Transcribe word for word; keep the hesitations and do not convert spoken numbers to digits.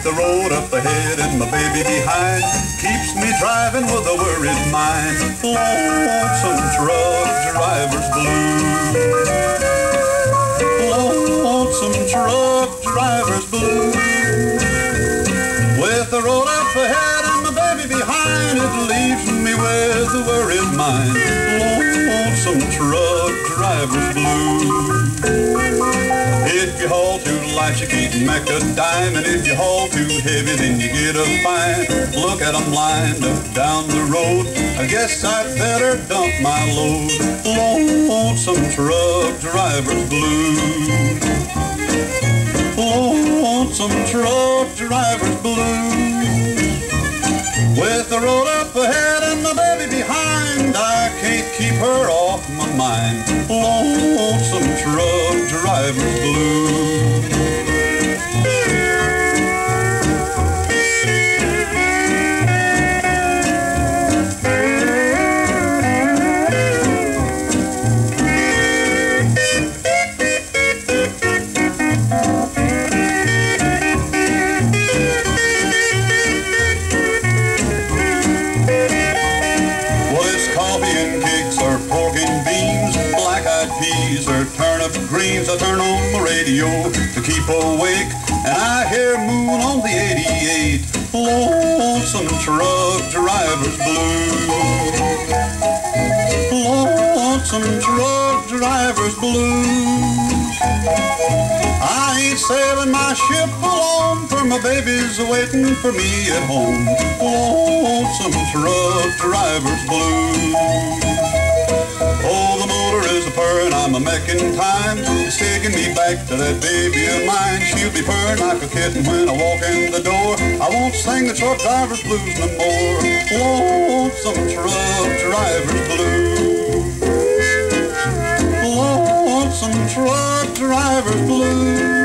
with the road up ahead and my baby behind, keeps me driving with a worried mind. Lonesome truck driver's blues. Lonesome truck driver's blues. With the road up ahead and my baby behind, it leaves me with a worried mind. Lonesome truck driver's blues. If you haul too light, you can't make a dime, and if you haul too heavy, then you get a fine. Look at 'em lined up down the road, I guess I'd better dump my load. Lonesome truck driver's blues. Lonesome truck driver's blues. With the road up ahead and my baby behind, I can't keep her off my mind. Lonesome truck driver's blues. Or turnip greens, I turn on the radio to keep awake, and I hear Moon on the eighty-eight. Lonesome truck driver's blues. Lonesome truck driver's blues. I ain't sailing my ship alone, for my baby's waiting for me at home. Lonesome truck driver's blues. Oh, the motor is a purring, I'm a making time. It's taking me back to that baby of mine. She'll be purring like a kitten when I walk in the door. I won't sing the truck driver's blues no more. Lonesome truck driver's blues. Lonesome truck driver's blues.